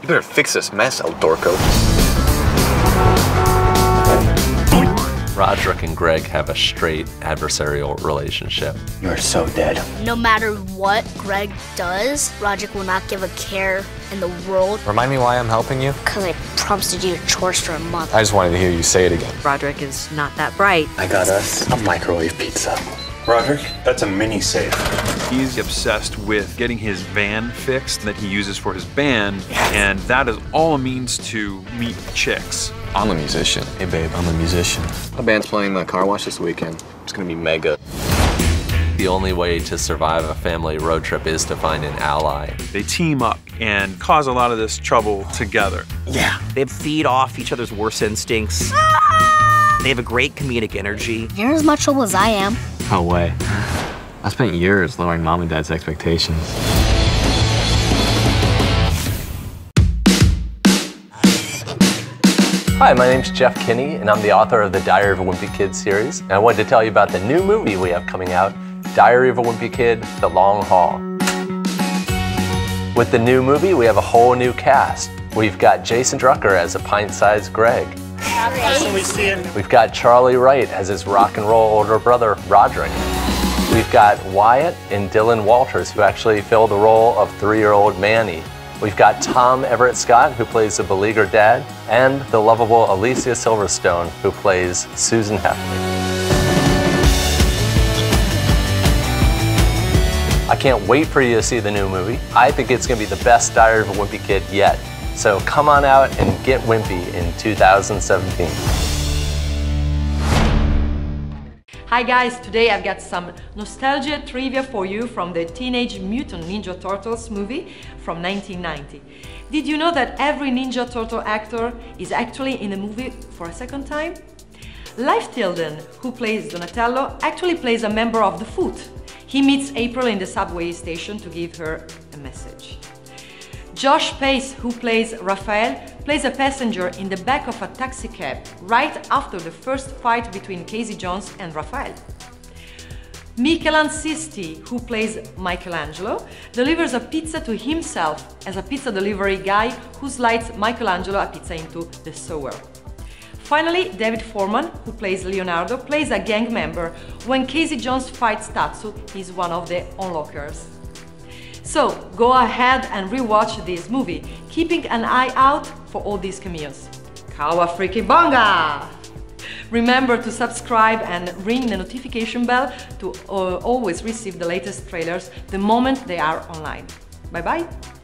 You better fix this mess, El Dorco. Roderick and Greg have a straight adversarial relationship. You're so dead. No matter what Greg does, Roderick will not give a care in the world. Remind me why I'm helping you? Because I promised to do your chores for a month. I just wanted to hear you say it again. Roderick is not that bright. I got us a microwave pizza. Roderick, that's a mini safe. He's obsessed with getting his van fixed that he uses for his band, and that is all a means to meet chicks. I'm a musician. Hey babe, I'm a musician. My band's playing the car wash this weekend. It's gonna be mega. The only way to survive a family road trip is to find an ally. They team up and cause a lot of this trouble together. Yeah. They feed off each other's worst instincts. They have a great comedic energy. You're in as much trouble as I am. No way. I spent years lowering mom and dad's expectations. Hi, my name's Jeff Kinney, and I'm the author of the Diary of a Wimpy Kid series. And I wanted to tell you about the new movie we have coming out, Diary of a Wimpy Kid, The Long Haul. With the new movie, we have a whole new cast. We've got Jason Drucker as a pint-sized Greg. We've got Charlie Wright as his rock and roll older brother, Roderick. We've got Wyatt and Dylan Walters, who actually fill the role of 3-year-old Manny. We've got Tom Everett Scott, who plays the beleaguered dad, and the lovable Alicia Silverstone, who plays Susan Hefley. I can't wait for you to see the new movie. I think it's going to be the best Diary of a Wimpy Kid yet. So come on out and get wimpy in 2017. Hi guys, today I've got some nostalgia trivia for you from the Teenage Mutant Ninja Turtles movie from 1990. Did you know that every Ninja Turtle actor is actually in the movie for a second time? Leif Tilden, who plays Donatello, actually plays a member of the Foot. He meets April in the subway station to give her a message. Josh Pace, who plays Raphael, plays a passenger in the back of a taxi cab right after the first fight between Casey Jones and Raphael. Michelan Sisti, who plays Michelangelo, delivers a pizza to himself as a pizza delivery guy who slides Michelangelo a pizza into the sewer. Finally, David Foreman, who plays Leonardo, plays a gang member. When Casey Jones fights Tatsu, he's one of the onlookers. So, go ahead and rewatch this movie, keeping an eye out for all these cameos. Kawa Freaky Bonga! Remember to subscribe and ring the notification bell to always receive the latest trailers the moment they are online. Bye bye!